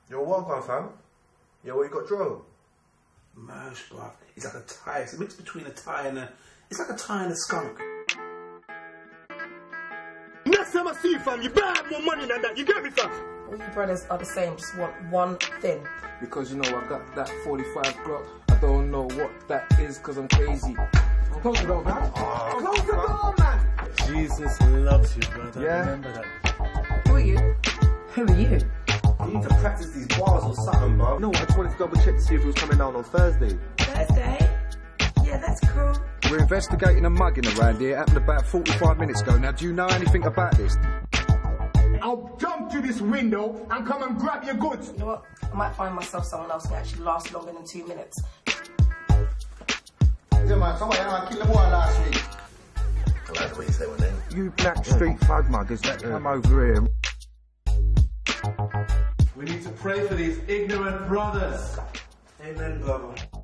You're welcome, fam. Yeah, what you got, Joe? Mersh, bruv. It's like a tie. It's a mix between a tie and a... It's like a tie and a skunk. Next time I see you, fam, you better have more money than that. You get me, fam? All you brothers are the same. Just want one thing. Because, you know, I got that 45 Glock. I don't know what that is because I'm crazy. Close the door, man. Close the door, man. Jesus loves you, brother. Yeah. Remember that. Who are you? Who are you? You need to practice these bars or something, bro. No, I just wanted to double check to see if it was coming down on Thursday. Thursday? Yeah, that's cool. We're investigating a mugging around here. It happened about 45 minutes ago. Now, do you know anything about this? I'll jump to this window and come and grab your goods. You know what? I might find myself someone else who can actually last longer than 2 minutes. Yeah, man, somebody killed the boy last week. I like the way you say my name. You black street thug muggers that come over here. We need to pray for these ignorant brothers. Amen, brother.